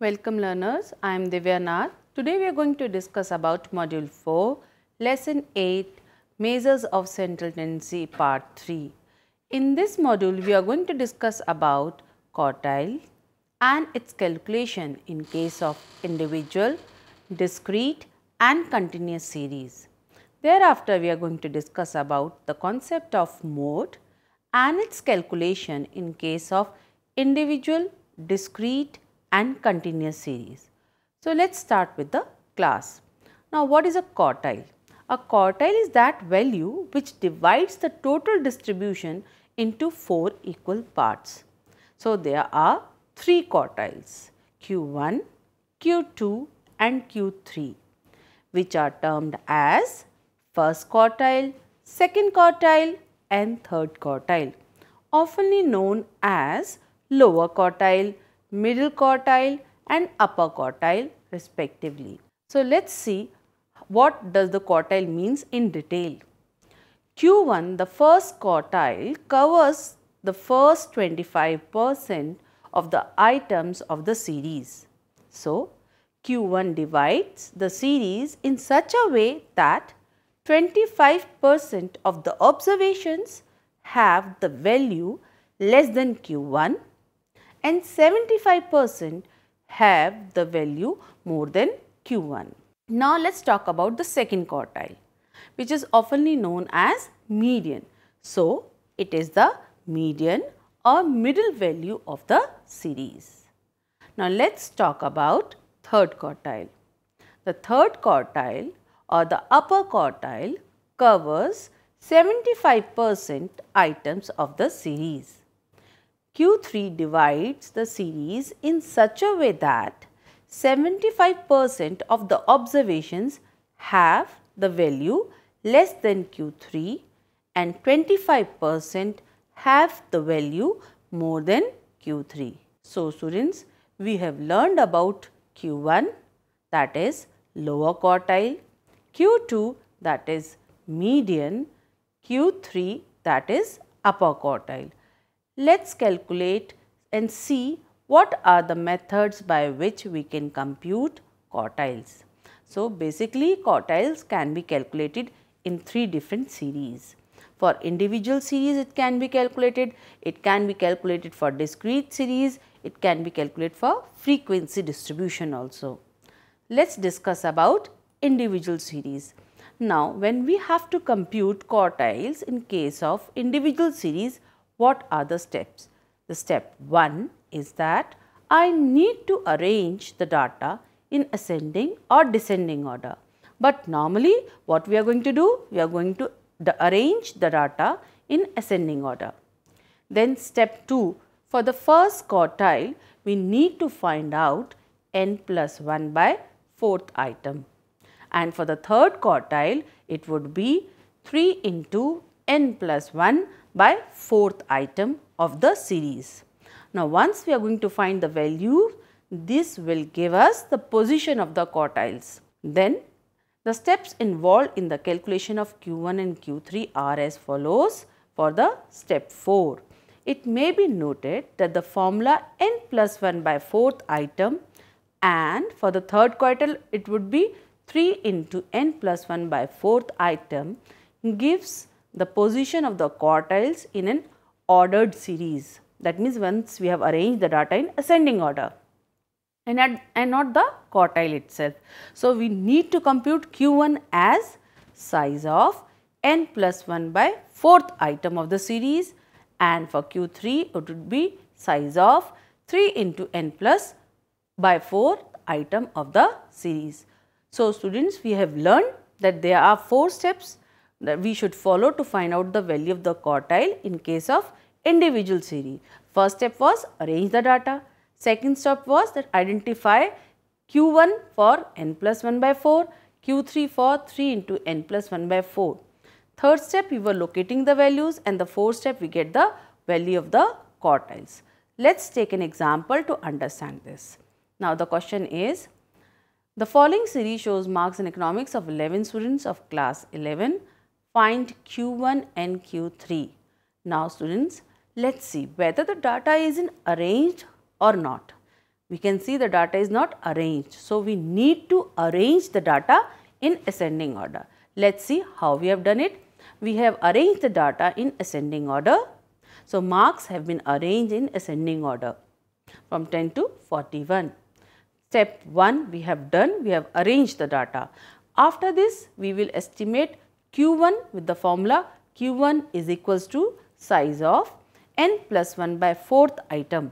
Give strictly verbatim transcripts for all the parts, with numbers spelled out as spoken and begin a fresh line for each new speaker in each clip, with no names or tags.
Welcome learners, I am Divya Nath. Today we are going to discuss about Module four, Lesson eight, Measures of Central Tendency Part three. In this module, we are going to discuss about quartile and its calculation in case of individual, discrete and continuous series. Thereafter, we are going to discuss about the concept of mode and its calculation in case of individual, discrete and continuous series. So, let us start with the class. Now, what is a quartile? A quartile is that value which divides the total distribution into four equal parts. So, there are three quartiles Q one, Q two and Q three, which are termed as first quartile, second quartile and third quartile, often known as lower quartile, middle quartile and upper quartile respectively. So, let us see what does the quartile means in detail. Q one, the first quartile, covers the first twenty-five percent of the items of the series. So, Q one divides the series in such a way that twenty-five percent of the observations have the value less than Q one and seventy-five percent have the value more than Q one. Now, let us talk about the second quartile, which is often known as median. So, it is the median or middle value of the series. Now, let us talk about third quartile. The third quartile or the upper quartile covers seventy-five percent items of the series. Q three divides the series in such a way that seventy-five percent of the observations have the value less than Q three and twenty-five percent have the value more than Q three. So, students, we have learned about Q one, that is lower quartile, Q two, that is median, Q three, that is upper quartile. Let us calculate and see what are the methods by which we can compute quartiles. So, basically quartiles can be calculated in three different series. For individual series it can be calculated, it can be calculated for discrete series, it can be calculated for frequency distribution also. Let us discuss about individual series. Now, when we have to compute quartiles in case of individual series, what are the steps? The step one is that I need to arrange the data in ascending or descending order. But normally what we are going to do? We are going to arrange the data in ascending order. Then step two, for the first quartile we need to find out n plus one by fourth item. And for the third quartile it would be three into n plus one by fourth item of the series. Now, once we are going to find the value, this will give us the position of the quartiles. Then the steps involved in the calculation of Q one and Q three are as follows. For the step four, it may be noted that the formula n plus one by fourth item, and for the third quartile it would be three into n plus one by fourth item, gives the position of the quartiles in an ordered series. That means, once we have arranged the data in ascending order and, at, and not the quartile itself. So, we need to compute Q one as size of n plus one by fourth item of the series, and for Q three it would be size of three into n plus by fourth item of the series. So, students, we have learned that there are four steps that we should follow to find out the value of the quartile in case of individual series. First step was arrange the data. Second step was that identify Q one for n plus one by four, Q three for three into n plus one by four. Third step, we were locating the values, and the fourth step we get the value of the quartiles. Let us take an example to understand this. Now, the question is, the following series shows marks in economics of eleven students of class eleven. Find Q one and Q three. Now, students, let us see whether the data is in arranged or not. we can see the data is not arranged. So, we need to arrange the data in ascending order. Let us see how we have done it. We have arranged the data in ascending order. So, marks have been arranged in ascending order from ten to forty-one. Step one we have done, we have arranged the data. After this, we will estimate Q one with the formula Q one is equals to size of n plus one by fourth item.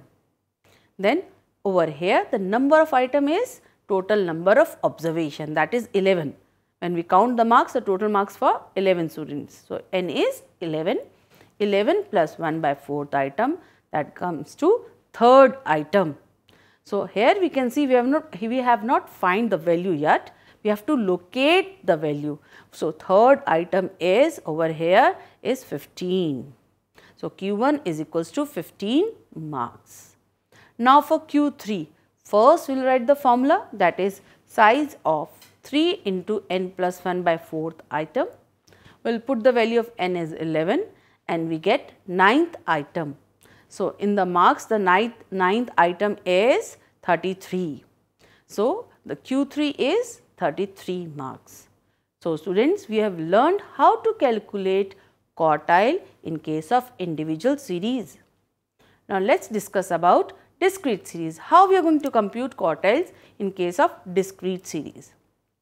Then over here the number of item is total number of observation, that is eleven. When we count the marks, the total marks for eleven students. So, n is eleven, eleven plus one by fourth item, that comes to third item. So, here we can see we have not we have not find the value yet, we have to locate the value. So, third item is over here is fifteen. So, Q one is equals to fifteen marks. Now, for Q three, first we will write the formula, that is size of three into n plus one by fourth item. We will put the value of n as eleven and we get ninth item. So, in the marks the ninth, ninth item is thirty-three. So, the Q three is thirty-three marks. So, students, we have learned how to calculate quartile in case of individual series. Now, let us discuss about discrete series. How we are going to compute quartiles in case of discrete series.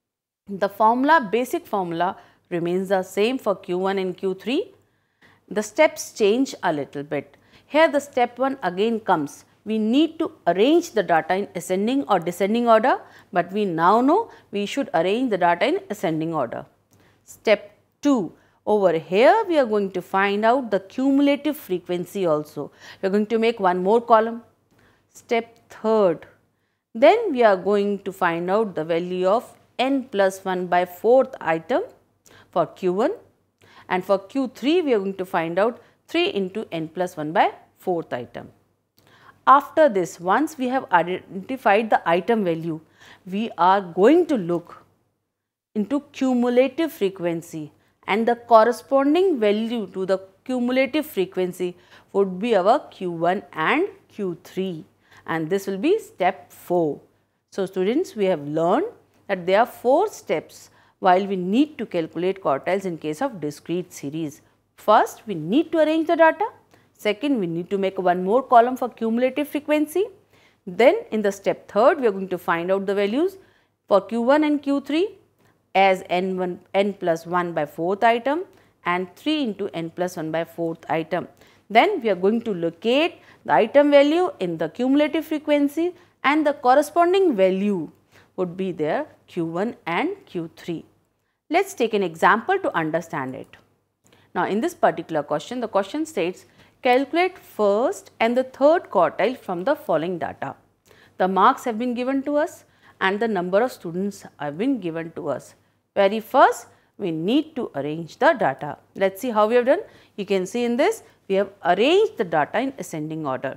The formula, basic formula remains the same for Q one and Q three. The steps change a little bit. Here the step one again comes. We need to arrange the data in ascending or descending order, but we now know we should arrange the data in ascending order. Step two, over here we are going to find out the cumulative frequency also. We are going to make one more column. Step third, then we are going to find out the value of n plus one by fourth item for Q one, and for Q three we are going to find out three into n plus one by fourth item. After this, once we have identified the item value, we are going to look into cumulative frequency, and the corresponding value to the cumulative frequency would be our Q one and Q three, and this will be step four. So, students, we have learned that there are four steps while we need to calculate quartiles in case of discrete series. First, we need to arrange the data. Second, we need to make one more column for cumulative frequency. Then in the step third, we are going to find out the values for Q one and Q three as n one, n plus one by fourth item and three into n plus one by fourth item. Then we are going to locate the item value in the cumulative frequency, and the corresponding value would be there Q one and Q three. Let us take an example to understand it. Now, in this particular question, the question states, calculate first and the third quartile from the following data. The marks have been given to us and the number of students have been given to us. Very first, we need to arrange the data. Let us see how we have done. You can see in this, we have arranged the data in ascending order.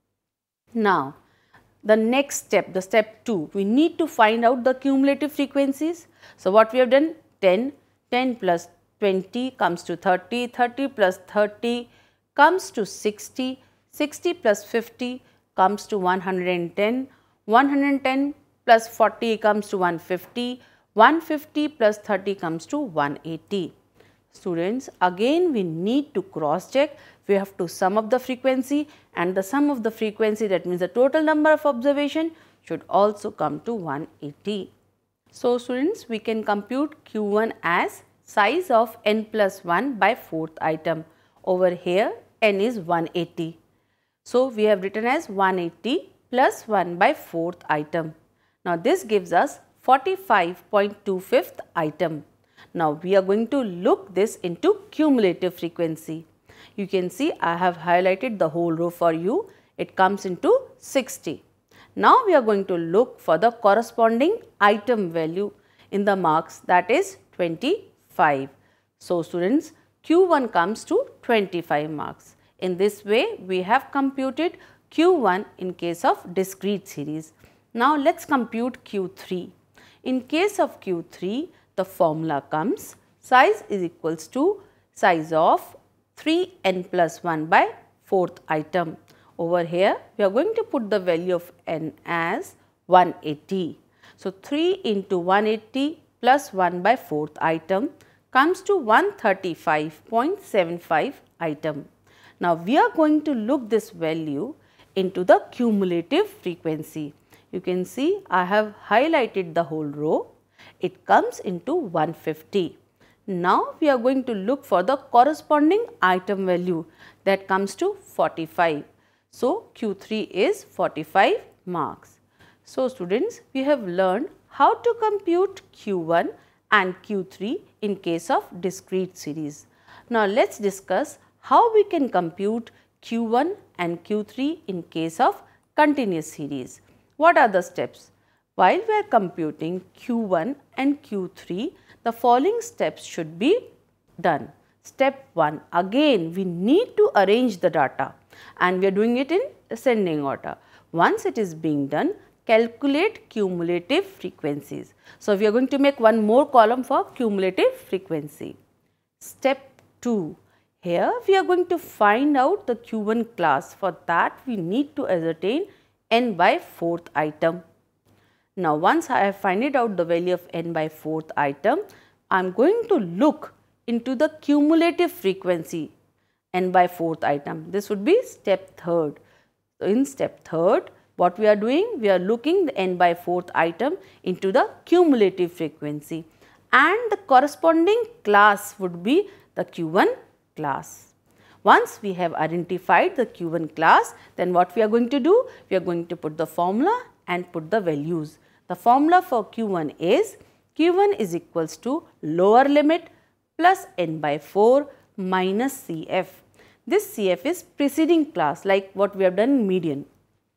Now, the next step, the step two, we need to find out the cumulative frequencies. So, what we have done, ten, ten plus twenty comes to thirty, thirty plus thirty comes to sixty, sixty plus fifty comes to one hundred ten, one hundred ten plus forty comes to one hundred fifty, one hundred fifty plus thirty comes to one hundred eighty. Students, again we need to cross check. We have to sum up the frequency, and the sum of the frequency, that means the total number of observation, should also come to one hundred eighty. So, students, we can compute Q one as size of n plus one by fourth item. Over here n is one hundred eighty. So, we have written as one hundred eighty plus one by fourth item. Now, this gives us forty-five point two five item. Now, we are going to look this into cumulative frequency. You can see I have highlighted the whole row for you. It comes into sixty. Now, we are going to look for the corresponding item value in the marks, that is twenty-five. So, students, Q one comes to twenty-five marks. In this way, we have computed Q one in case of discrete series. Now, let us compute Q three. In case of Q three, the formula comes size is equals to size of three n plus one by fourth item. Over here we are going to put the value of n as one hundred eighty. So, three into one hundred eighty plus one by fourth item comes to one hundred thirty-five point seven five item. Now, we are going to look this value into the cumulative frequency. You can see I have highlighted the whole row. It comes into one hundred fifty. Now, we are going to look for the corresponding item value that comes to forty-five. So, Q three is forty-five marks. So, students, we have learned how to compute Q one and Q three in case of discrete series. Now, let us discuss how we can compute Q one and Q three in case of continuous series. What are the steps? While we are computing Q one and Q three, the following steps should be done. Step one, again we need to arrange the data and we are doing it in ascending order. Once it is being done, calculate cumulative frequencies. So, we are going to make one more column for cumulative frequency. Step two, here we are going to find out the Q one class. For that we need to ascertain n by fourth item. Now, once I have found out the value of n by fourth item, I am going to look into the cumulative frequency n by fourth item. This would be step third. So, in step third, what we are doing? We are looking the n by fourth item into the cumulative frequency and the corresponding class would be the Q one class. Once we have identified the Q one class, then what we are going to do? We are going to put the formula and put the values. The formula for Q one is Q one is equals to lower limit plus n by four minus C f. This C f is preceding class, like what we have done in median,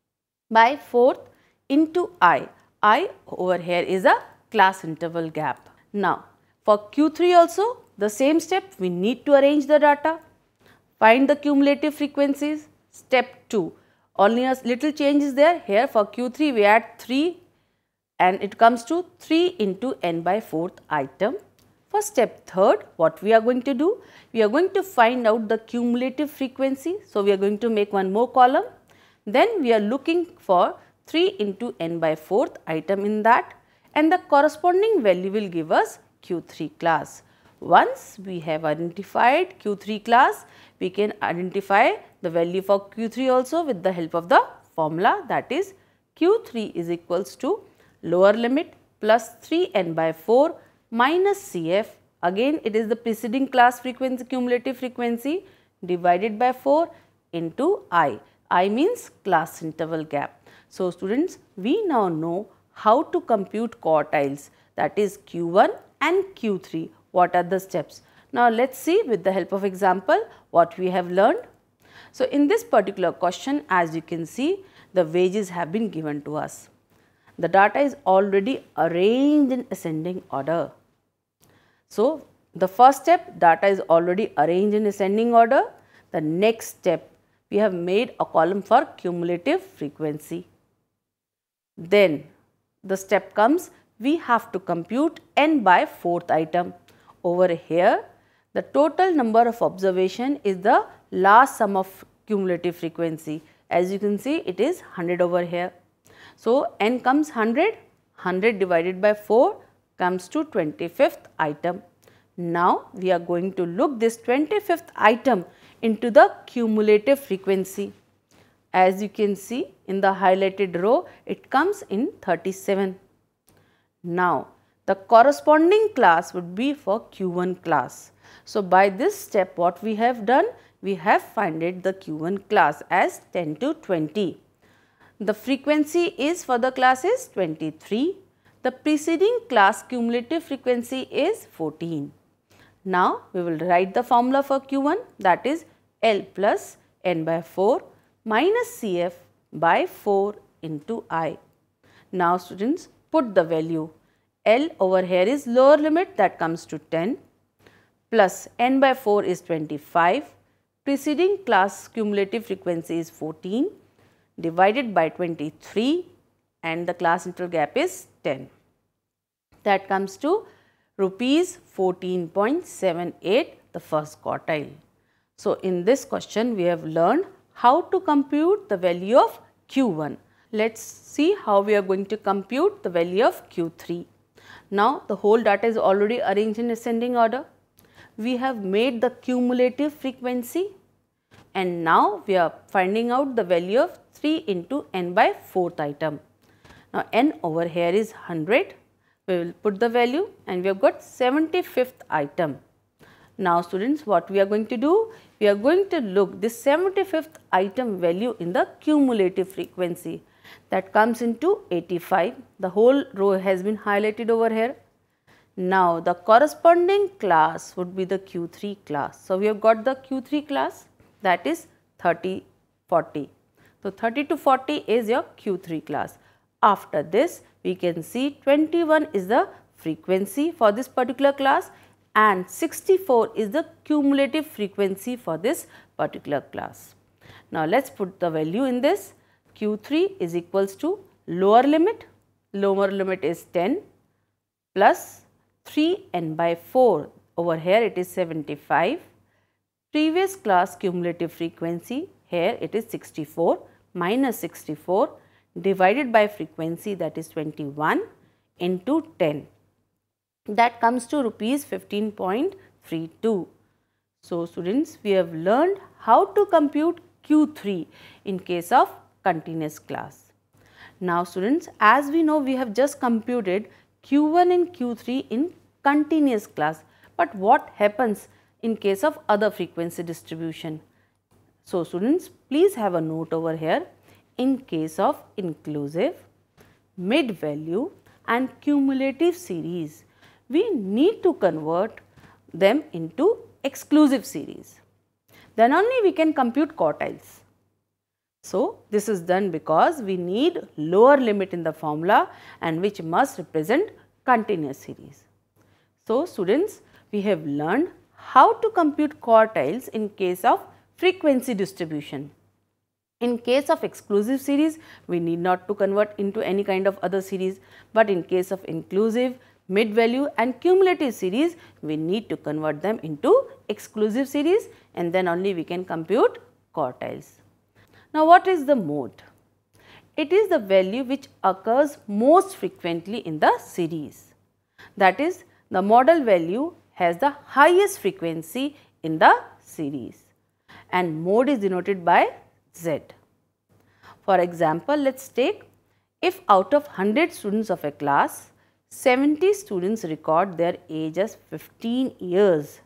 by fourth into I. I over here is a class interval gap. Now, for Q three also the same step, we need to arrange the data, find the cumulative frequencies. Step two, only a little change is there. Here for Q three we add three and it comes to three into n by fourth item. For step third, what we are going to do? We are going to find out the cumulative frequency. So, we are going to make one more column. Then we are looking for three into n by fourth item in that and the corresponding value will give us Q three class. Once we have identified Q three class, we can identify the value for Q three also with the help of the formula, that is Q three is equals to lower limit plus three n by four minus C f. Again it is the preceding class frequency, cumulative frequency, divided by four into I. I means class interval gap. So, students, we now know how to compute quartiles, that is Q one and Q three. What are the steps? Now, let us see with the help of example what we have learned. So, in this particular question, as you can see, the wages have been given to us. The data is already arranged in ascending order. So, the first step, data is already arranged in ascending order. The next step, we have made a column for cumulative frequency. Then the step comes, we have to compute n by fourth item. Over here, the total number of observation is the last sum of cumulative frequency. As you can see, it is one hundred over here. So, n comes one hundred, one hundred divided by four comes to twenty-fifth item. Now, we are going to look this twenty-fifth item into the cumulative frequency. As you can see in the highlighted row, it comes in thirty-seven. Now, the corresponding class would be for Q one class. So, by this step what we have done? We have found the Q one class as ten to twenty. The frequency is for the class is twenty-three. The preceding class cumulative frequency is fourteen. Now, we will write the formula for Q one, that is L plus n by four minus C f by four into I. Now, students, put the value. L over here is lower limit, that comes to ten, plus n by four is twenty-five, preceding class cumulative frequency is fourteen, divided by twenty-three and the class interval gap is ten. That comes to rupees fourteen point seven eight, the first quartile. So, in this question we have learned how to compute the value of Q one. Let's see how we are going to compute the value of Q three. Now, the whole data is already arranged in ascending order. We have made the cumulative frequency, and now we are finding out the value of three into n by fourth item. Now, n over here is one hundred. We will put the value and we have got seventy-fifth item. Now, students, what we are going to do? We are going to look this seventy-fifth item value in the cumulative frequency. That comes into eighty-five. The whole row has been highlighted over here. Now, the corresponding class would be the Q three class. So, we have got the Q three class, that is thirty, forty. So, thirty to forty is your Q three class. After this, we can see twenty-one is the frequency for this particular class and sixty-four is the cumulative frequency for this particular class. Now, let us put the value in this. Q three is equals to lower limit, lower limit is ten plus three n by four, over here it is seventy-five, previous class cumulative frequency, here it is sixty-four, minus sixty-four divided by frequency, that is twenty-one into ten, that comes to rupees fifteen point three two. So, students, we have learned how to compute Q three in case of continuous class. Now, students, as we know, we have just computed Q one and Q three in continuous class, but what happens in case of other frequency distribution? So, students, please have a note over here. In case of inclusive, mid value and cumulative series, we need to convert them into exclusive series. Then only we can compute quartiles. So, this is done because we need lower limit in the formula and which must represent continuous series. So, students, we have learned how to compute quartiles in case of frequency distribution. In case of exclusive series, we need not to convert into any kind of other series, but in case of inclusive, mid value and cumulative series, we need to convert them into exclusive series and then only we can compute quartiles. Now, what is the mode? It is the value which occurs most frequently in the series. That is, the model value has the highest frequency in the series and mode is denoted by Z. For example, let us take, if out of one hundred students of a class, seventy students record their age as fifteen years,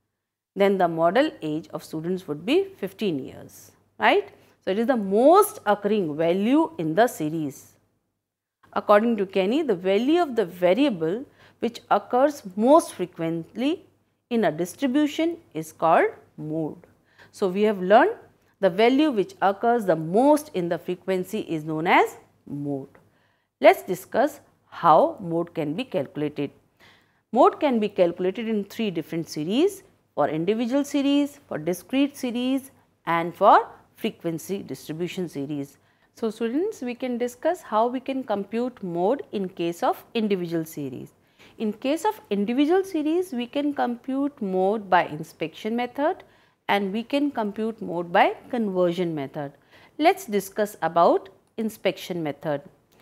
then the model age of students would be fifteen years, right? So, it is the most occurring value in the series. According to Kenny, the value of the variable which occurs most frequently in a distribution is called mode. So, we have learned the value which occurs the most in the frequency is known as mode. Let us discuss how mode can be calculated. Mode can be calculated in three different series: for individual series, for discrete series and for frequency distribution series. So, students, we can discuss how we can compute mode in case of individual series. In case of individual series, we can compute mode by inspection method and we can compute mode by conversion method. Let us discuss about inspection method.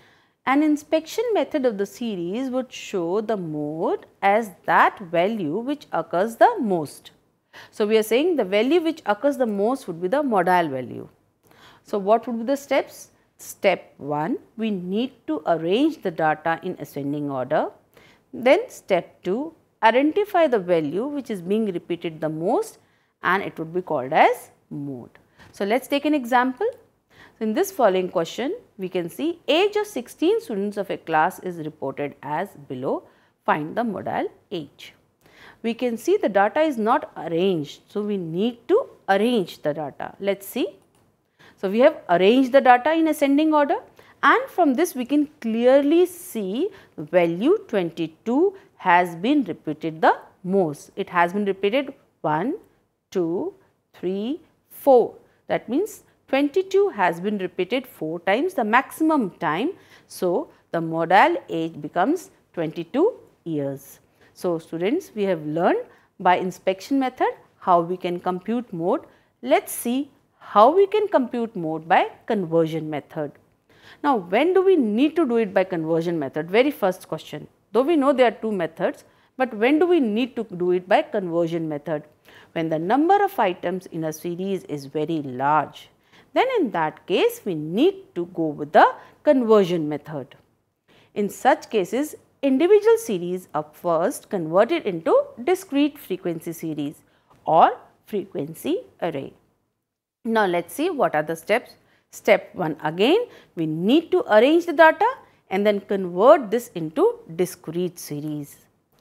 An inspection method of the series would show the mode as that value which occurs the most. So, we are saying the value which occurs the most would be the modal value. So, what would be the steps? Step one, we need to arrange the data in ascending order. Then step two, identify the value which is being repeated the most and it would be called as mode. So, let us take an example. So, in this following question, we can see age of sixteen students of a class is reported as below. Find the modal age. We can see the data is not arranged. So, we need to arrange the data. Let us see. So, we have arranged the data in ascending order and from this we can clearly see value twenty-two has been repeated the most. It has been repeated one, two, three, four. That means twenty-two has been repeated four times, the maximum time. So, the modal age becomes twenty-two years. So, students, we have learned by inspection method how we can compute mode. Let us see how we can compute mode by conversion method. Now, when do we need to do it by conversion method? Very first question. Though we know there are two methods, but when do we need to do it by conversion method? When the number of items in a series is very large, then in that case we need to go with the conversion method. In such cases, individual series are first converted into discrete frequency series or frequency array. Now, let us see what are the steps. Step one, again we need to arrange the data and then convert this into discrete series.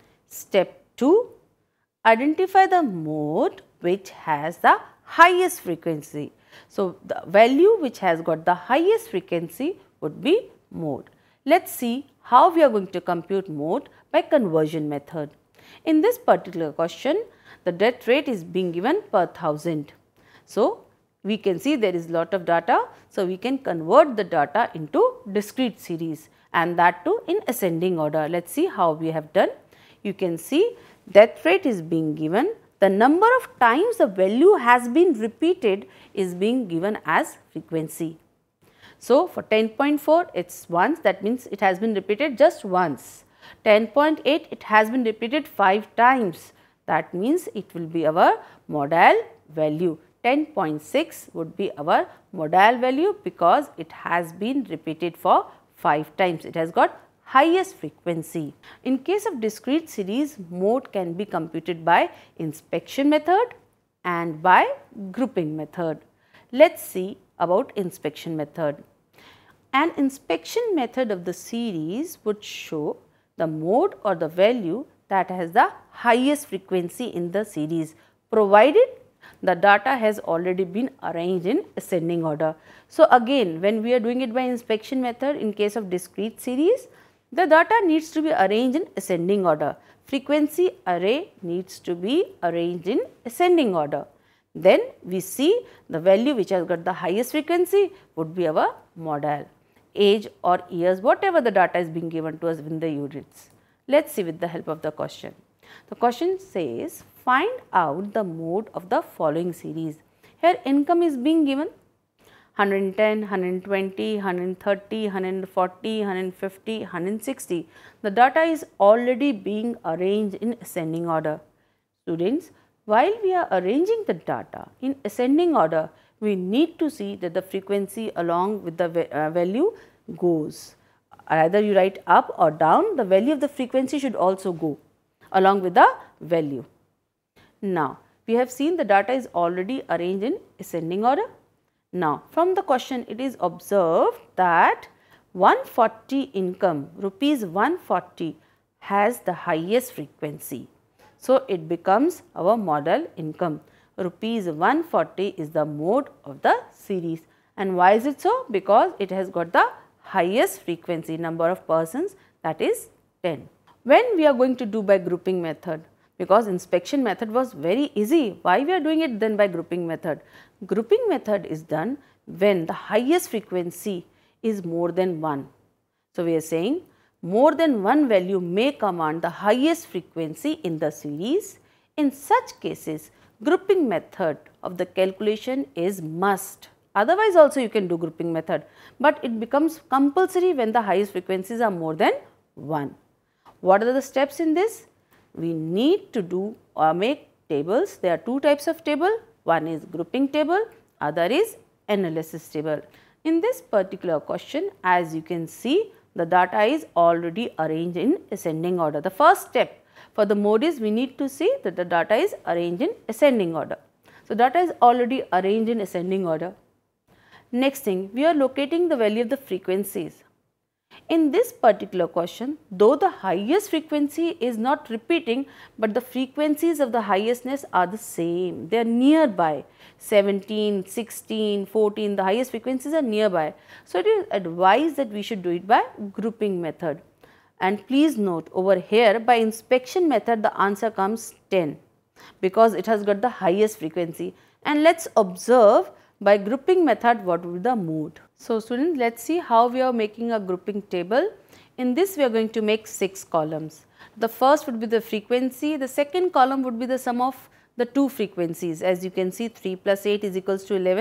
Step two, identify the mode which has the highest frequency. So, the value which has got the highest frequency would be mode. Let us see how we are going to compute mode by conversion method. In this particular question, the death rate is being given per thousand. So, we can see there is lot of data. So, we can convert the data into discrete series and that too in ascending order. Let us see how we have done. You can see death rate is being given. The number of times the value has been repeated is being given as frequency. So, for ten point four it is once, that means it has been repeated just once. ten point eight it has been repeated five times, that means it will be our modal value. ten point six would be our modal value because it has been repeated for five times. It has got highest frequency. In case of discrete series, mode can be computed by inspection method and by grouping method. Let us see about inspection method. An inspection method of the series would show the mode or the value that has the highest frequency in the series, provided the data has already been arranged in ascending order. So, again when we are doing it by inspection method in case of discrete series, the data needs to be arranged in ascending order. Frequency array needs to be arranged in ascending order. Then we see the value which has got the highest frequency would be our modal. Age or years, whatever the data is being given to us in the units. Let us see with the help of the question. The question says, find out the mode of the following series. Here income is being given one hundred ten, one hundred twenty, one hundred thirty, one hundred forty, one hundred fifty, one hundred sixty. The data is already being arranged in ascending order. Students, while we are arranging the data in ascending order, we need to see that the frequency along with the uh, value goes. Either you write up or down, the value of the frequency should also go along with the value. Now, we have seen the data is already arranged in ascending order. Now, from the question it is observed that one hundred forty income, rupees one hundred forty has the highest frequency. So, it becomes our model income. Rupees one hundred forty is the mode of the series. And why is it so? Because it has got the highest frequency, number of persons, that is ten. When we are going to do by grouping method? Because inspection method was very easy. Why we are doing it then by grouping method? Grouping method is done when the highest frequency is more than one. So, we are saying more than one value may command the highest frequency in the series. In such cases, grouping method of the calculation is must. Otherwise also you can do grouping method, but it becomes compulsory when the highest frequencies are more than one. What are the steps in this? We need to do or make tables. There are two types of table. One is grouping table, other is analysis table. In this particular question, as you can see, the data is already arranged in ascending order. The first step for the mode is we need to see that the data is arranged in ascending order. So, data is already arranged in ascending order. Next thing, we are locating the value of the frequencies. In this particular question, though the highest frequency is not repeating, but the frequencies of the highestness are the same. They are nearby. seventeen, sixteen, fourteen, the highest frequencies are nearby. So, it is advised that we should do it by grouping method. And please note over here by inspection method the answer comes ten because it has got the highest frequency. And let us observe by grouping method what will be the mode. So, students, let us see how we are making a grouping table. In this we are going to make six columns. The first would be the frequency, the second column would be the sum of the two frequencies. As you can see, three plus eight is equals to eleven.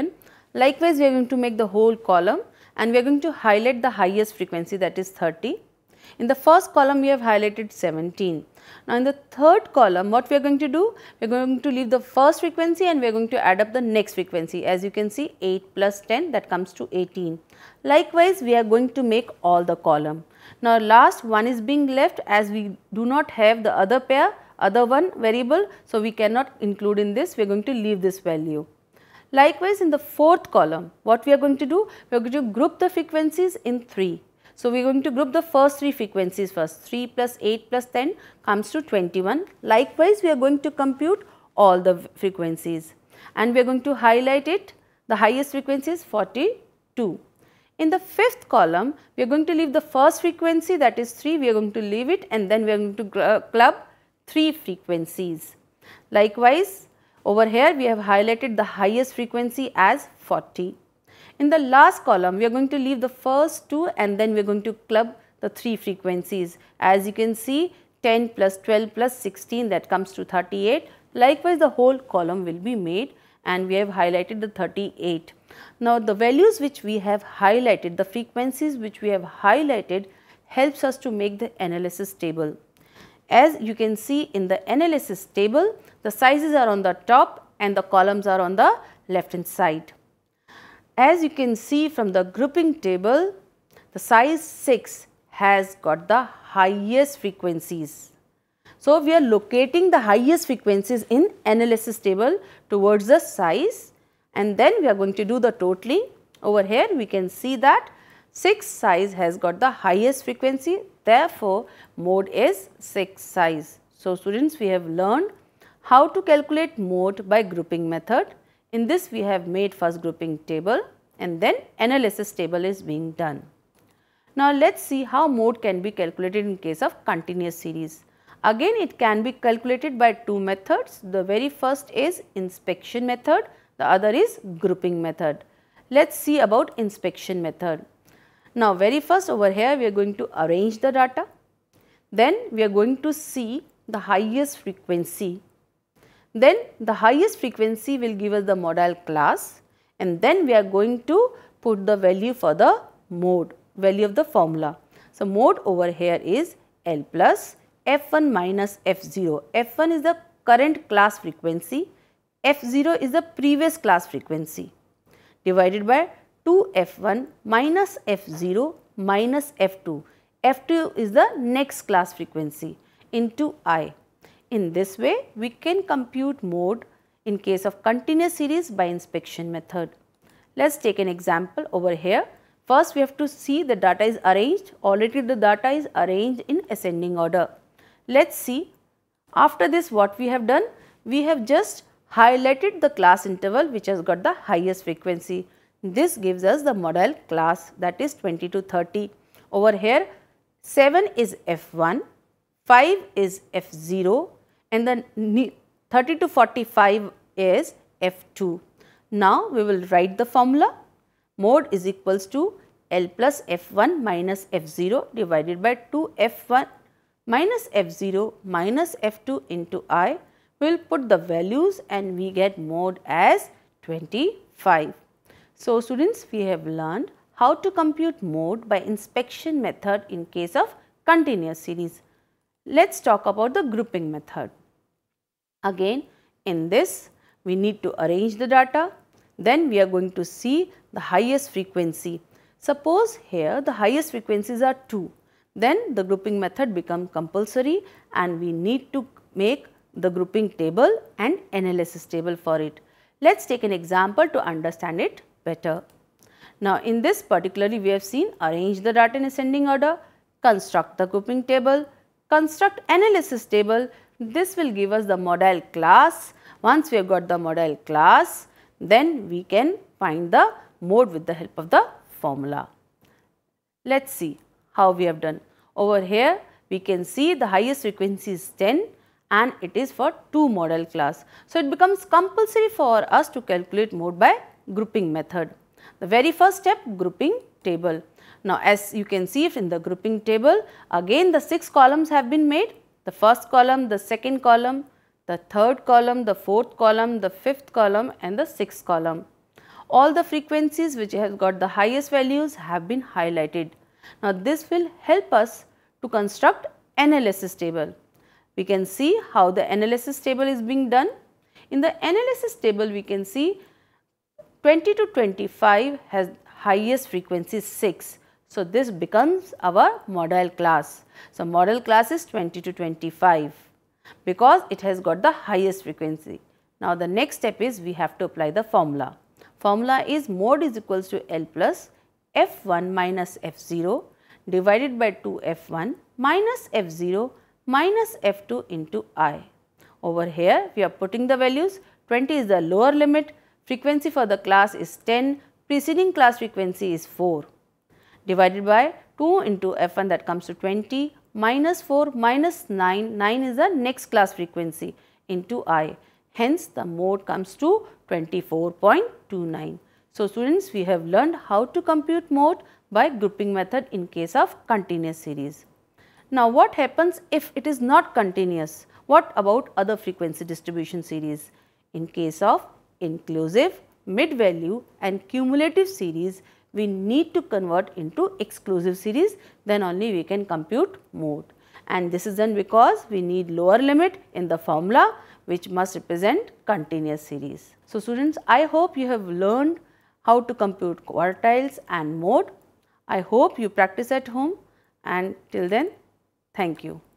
Likewise, we are going to make the whole column and we are going to highlight the highest frequency, that is thirty. In the first column we have highlighted seventeen. Now in the third column what we are going to do? We are going to leave the first frequency and we are going to add up the next frequency. As you can see, eight plus ten, that comes to eighteen. Likewise, we are going to make all the column. Now last one is being left as we do not have the other pair, other one variable, so we cannot include in this, we are going to leave this value. Likewise, in the fourth column, what we are going to do? We are going to group the frequencies in three. So, we are going to group the first three frequencies first. three plus eight plus ten comes to twenty-one. Likewise, we are going to compute all the frequencies and we are going to highlight it. The highest frequency is forty-two. In the fifth column, we are going to leave the first frequency, that is three, we are going to leave it and then we are going to club three frequencies. Likewise, over here we have highlighted the highest frequency as forty. In the last column, we are going to leave the first two and then we are going to club the three frequencies. As you can see, ten plus twelve plus sixteen, that comes to thirty-eight. Likewise, the whole column will be made and we have highlighted the thirty-eight. Now, the values which we have highlighted, the frequencies which we have highlighted helps us to make the analysis table. As you can see in the analysis table, the sizes are on the top and the columns are on the left hand side. As you can see from the grouping table, the size six has got the highest frequencies. So, we are locating the highest frequencies in analysis table towards the size and then we are going to do the totaling. Over here we can see that six size has got the highest frequency, therefore, mode is six size. So, students, we have learned how to calculate mode by grouping method. In this we have made first grouping table and then analysis table is being done. Now, let us see how mode can be calculated in case of continuous series. Again, it can be calculated by two methods. The very first is inspection method, the other is grouping method. Let us see about inspection method. Now, very first over here we are going to arrange the data, then we are going to see the highest frequency, then the highest frequency will give us the modal class and then we are going to put the value for the mode, value of the formula. So, mode over here is L plus F one minus F zero. F one is the current class frequency, F zero is the previous class frequency, divided by two F one minus F zero minus F two. F two is the next class frequency into I. In this way, we can compute mode in case of continuous series by inspection method. Let us take an example over here. First, we have to see the data is arranged. Already the data is arranged in ascending order. Let us see. After this, what we have done? We have just highlighted the class interval which has got the highest frequency. This gives us the modal class, that is twenty to thirty. Over here, seven is F one, five is F zero and then thirty to forty-five is F two. Now, we will write the formula. Mode is equals to L plus F one minus F zero divided by two F one minus F zero minus F two into I. We will put the values and we get mode as twenty-five. So, students, we have learned how to compute mode by inspection method in case of continuous series. Let us talk about the grouping method. Again, in this we need to arrange the data, then we are going to see the highest frequency. Suppose here the highest frequencies are two, then the grouping method becomes compulsory and we need to make the grouping table and analysis table for it. Let us take an example to understand it better. Now, in this particularly we have seen arrange the data in ascending order, construct the grouping table, construct analysis table. This will give us the modal class. Once we have got the modal class, then we can find the mode with the help of the formula. Let us see how we have done. Over here we can see the highest frequency is ten and it is for two modal class. So, it becomes compulsory for us to calculate mode by grouping method. The very first step, grouping table. Now, as you can see in the grouping table, again the six columns have been made. The first column, the second column, the third column, the fourth column, the fifth column and the sixth column. all the frequencies which have got the highest values have been highlighted. Now this will help us to construct analysis table. We can see how the analysis table is being done. In the analysis table we can see twenty to twenty-five has highest frequency six. So this becomes our model class. So model class is twenty to twenty-five because it has got the highest frequency. Now the next step is we have to apply the formula. Formula is mode is equals to L plus F one minus F zero divided by two F one minus F zero minus F two into I. Over here we are putting the values. Twenty is the lower limit, frequency for the class is ten, preceding class frequency is four, divided by two into F one, that comes to twenty, minus four minus nine, nine is the next class frequency, into I. Hence the mode comes to twenty-four point two nine. So students, we have learned how to compute mode by grouping method in case of continuous series. Now what happens if it is not continuous? What about other frequency distribution series? In case of inclusive, mid value and cumulative series, we need to convert into exclusive series, then only we can compute mode. And this is done because we need lower limit in the formula which must represent continuous series. So students, I hope you have learned how to compute quartiles and mode. I hope you practice at home, and till then, thank you.